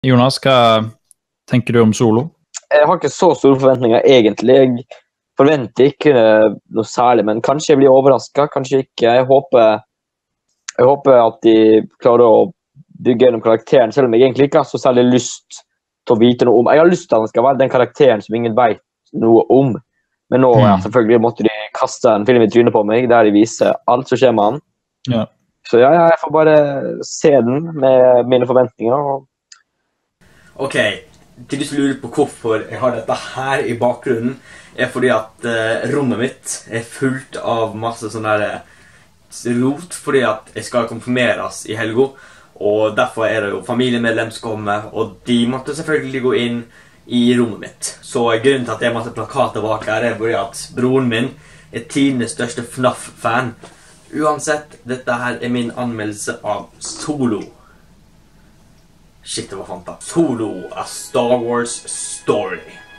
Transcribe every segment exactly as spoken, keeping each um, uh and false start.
Jonas, hva tenker du om Solo? Jeg har ikke så store forventninger egentlig. Jeg forventer ikke noe særlig, men kanskje jeg blir overrasket, kanskje ikke. Jeg håper, jeg håper at de klarer å bygge gjennom karakteren, selv om jeg egentlig ikke har så særlig lyst til å vite noe om. Jeg har lyst til at han skal være den karakteren som ingen vet noe om. Men nå, ja, selvfølgelig måtte de kaste en film i trynet på meg, der de viser alt som skjer med han. Ja. Så ja, jeg får bare se den med mine forventninger. Ok, til du som lurer på hvorfor jeg har dette her i bakgrunnen, er fordi at uh, rommet mitt er fullt av masse sånn der rot, fordi at jeg skal konfirmeres i helga, og derfor er det jo familiemedlem som kommer, og de måtte selvfølgelig gå inn i rommet mitt. Så grunnen til at jeg måtte plakater bak her er fordi at broren min er tidenes største F N A F-fan. Uansett, dette her er min anmeldelse av Solo. Shit, det var fanta. Solo, A Star Wars Story.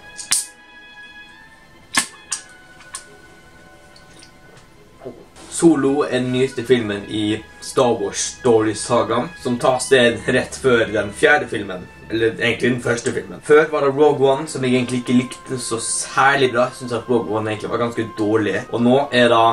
Solo er den nyeste filmen i Star Wars Story-sagaen, som tar sted rett før den fjerde filmen. Eller egentlig den første filmen. Før var det Rogue One, som jeg egentlig ikke likte så særlig bra. Jeg synes at Rogue One egentlig var ganske dårlig. Og nå er det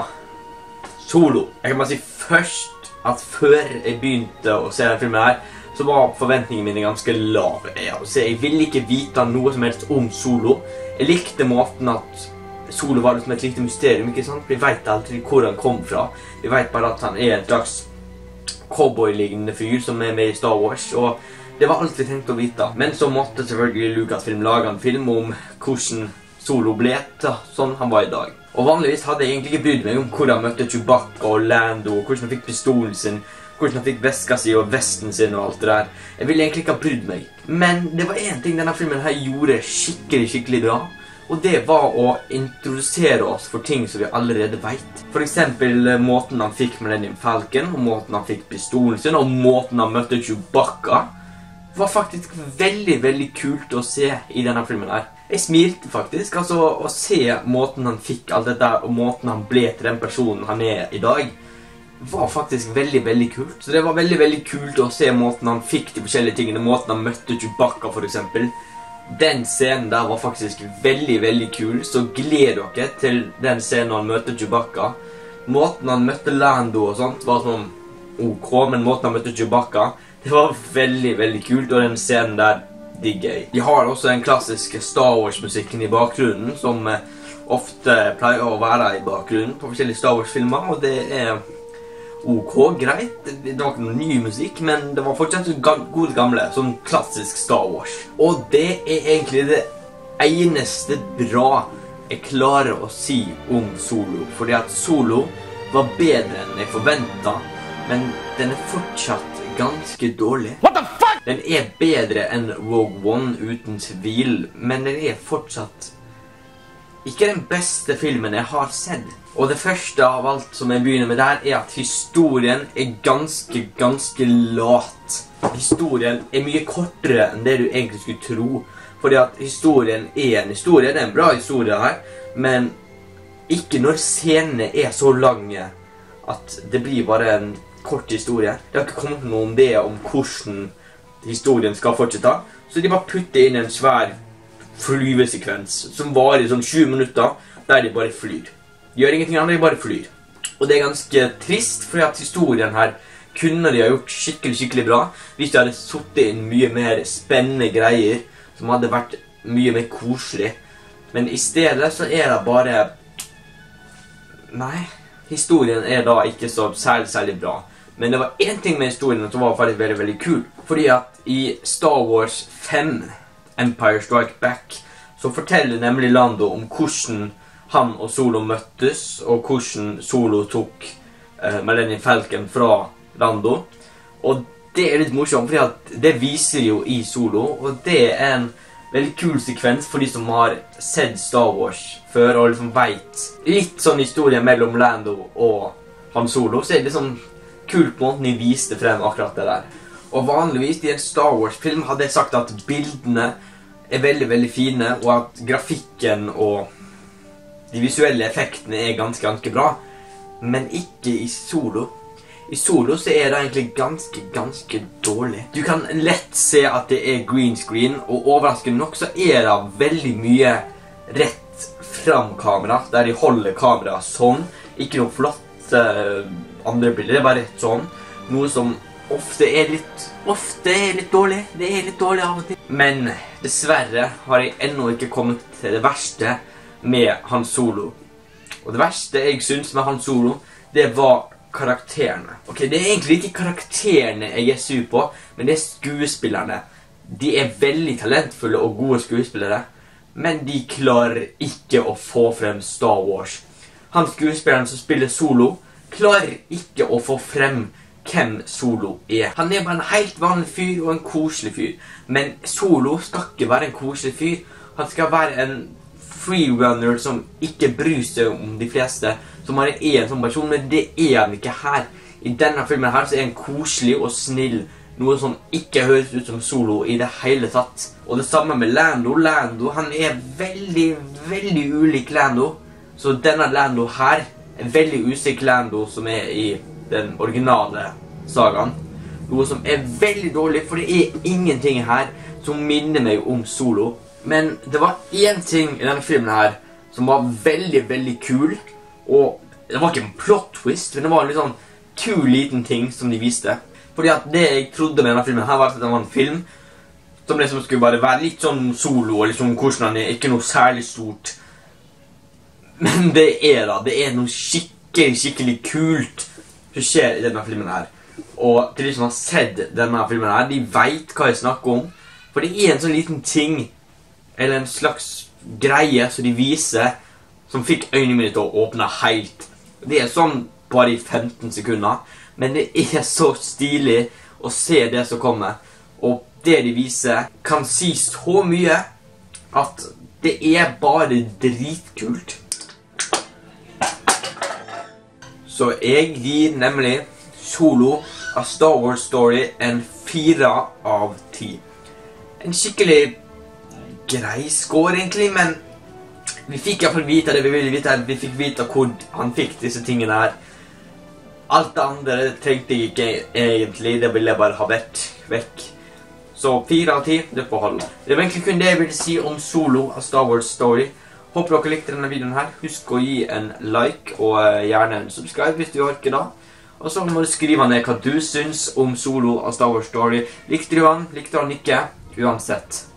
Solo. Jeg kan bare si først at før jeg begynte å se den filmen her, så var forventningene mine ganske lave. Jeg ville ikke vite noe som helst om Solo. Jeg likte måten at Solo var liksom et lite mysterium, ikke sant? Vi vet aldri hvor han kom fra. Vi vet bare at han er en slags cowboy-lignende fyr som er med i Star Wars, og det var alt vi tenkte å vite. Men så måtte selvfølgelig Lucasfilm lage en film om hvordan Solo ble til sånn han var i dag. Og vanligvis hadde jeg egentlig ikke brydd meg om hvor han møtte Chewbacca og Lando, hvordan han fikk pistolen sin, hvordan han fikk veska si og vesten sin og alt det der. Jeg ville egentlig ikke ha brydd meg. Men det var en ting denne filmen her gjorde skikkelig, skikkelig bra. Og det var å introdusere oss for ting som vi allerede vet. For eksempel måten han fikk Millennium Falcon, og måten han fikk pistolen sin, og måten han møtte Chewbacca, var faktisk veldig, veldig kult å se i denne filmen her. Jeg smilte faktisk, altså å se måten han fikk alt dette, og måten han ble til den personen han er i dag, var faktisk veldig, veldig kult. Så det var veldig, veldig kult å se måten han fikk de forskjellige tingene, måten han møtte Chewbacca for eksempel. Den scenen der var faktisk veldig, veldig kul, så gled dere til den scenen han møtte Chewbacca. Måten han møtte Lando og sånt var sånn ok, men måten han møtte Chewbacca, det var veldig, veldig kult, og den scenen der digger jeg. De har også den klassiske Star Wars-musikken i bakgrunnen, som ofte pleier å være i bakgrunnen på forskjellige Star Wars-filmer, og det er ok, greit. Det var ikke noen ny musikk, men det var fortsatt god gamle, sånn klassisk Star Wars. Og det er egentlig det eneste bra jeg klarer å si om Solo, fordi at Solo var bedre enn jeg forventet, men den er fortsatt ganske dårlig. What the fuck? Den er bedre enn Rogue One uten tvil, men den er fortsatt ikke den beste filmen jeg har sett. Og det første av alt som jeg begynner med der, er at historien er ganske, ganske lat. Historien er mye kortere enn det du egentlig skulle tro. Fordi at historien er en historie, det er en bra historie her, men ikke når scenene er så lange at det blir bare en kort historie. Det har ikke kommet noen idé om hvordan historien skal fortsette, så de bare putter inn en svær flyvesekvens som varer i sånn tjue minutter, der de bare flyr. De gjør ingenting annet, de bare flyr. Og det er ganske trist, fordi at historien her kunne de ha gjort skikkelig, skikkelig bra, hvis de hadde suttet inn mye mer spennende greier, som hadde vært mye mer koselig. Men i stedet så er det bare... Nei, historien er da ikke så særlig, særlig bra. Men det var en ting med historien som var faktisk veldig, veldig kul. Fordi at i Star Wars fem, Empire Strikes Back, så forteller nemlig Lando om hvordan han og Solo møttes, og hvordan Solo tok uh, Millennium Falcon fra Lando. Og det er litt morsomt, fordi at det viser jo i Solo, og det er en veldig kul sekvens for de som har sett Star Wars før, og liksom vet litt sånn historie mellom Lando og Han Solo, så er det liksom kult på måten de viste frem akkurat det der. Og vanligvis i en Star Wars-film hadde jeg sagt at bildene er veldig, veldig fine, og at grafikken og de visuelle effektene er ganske, ganske bra. Men ikke i Solo. I Solo så er det egentlig ganske, ganske dårlig. Du kan lett se at det er green screen, og overraskende nok så er det veldig mye rett fram kamera, der de holder kamera sånn. Ikke noe flott uh, andre bilder, det er bare rett sånn. Noe som ofte er litt, ofte er litt dårlig. Det er litt dårlig av og til. Men dessverre har jeg ennå ikke kommet til det verste med Han Solo. Og det verste jeg synes med Han Solo, det var karakterene. Ok, det er egentlig ikke karakterene jeg er sur på, men det er skuespillerne. De er veldig talentfulle og gode skuespillere, men de klarer ikke å få frem Star Wars. Han skuespilleren som spiller Solo klarer ikke å få frem hvem Solo er. Han er bare en helt vanlig fyr og en koselig fyr. Men Solo skal ikke være en koselig fyr. Han skal være en freerunner som ikke bryr seg om de fleste, som han er en sånn person, men det er han ikke her. I denne filmen her så er han koselig og snill, noe som ikke høres ut som Solo i det hele tatt. Og det samme med Lando. Lando, han er veldig, veldig ulik Lando. Så denne Lando her er veldig usikker Lando som er i den originale sagaen. Noe som er veldig dårlig, for det er ingenting her som minner meg om Solo. Men det var en ting i denne filmen her som var veldig, veldig kul. Og det var ikke en plot twist, men det var en litt sånn kul liten ting som de viste. Fordi at det jeg trodde med denne filmen her var at det var en film som liksom skulle bare være litt sånn Solo, og liksom hvordan han er, ikke noe særlig stort. Men det er da, det er noe skikkelig, skikkelig kult som skjer i denne filmen her. Og til de som har sett denne filmen her, de vet hva jeg snakker om. For det er en sånn liten ting, eller en slags greie som de viser, som fikk øynene mine til å åpne helt. Det er sånn bare i femten sekunder, men det er så stilig å se det som kommer. Og det de viser kan si så mye at det er bare dritkult. Så jeg gir nemlig Solo A Star Wars Story en fire av ti. En skikkelig grei score egentlig, men vi fikk i hvert fall vite det vi ville vite. Vi fikk vite hvor han fikk disse tingene her. Alt det andre trengte jeg ikke egentlig, det ville jeg bare ha vært vekk. Så fire av ti, det får holde. Det var egentlig kun det jeg ville si om Solo A Star Wars Story. Håper dere likte denne videoen her. Husk å gi en like og gjerne en subscribe hvis du orker da. Og så må du skrive ned hva du syns om Solo A Star Wars Story. Likte du han? Likte du han ikke? Uansett.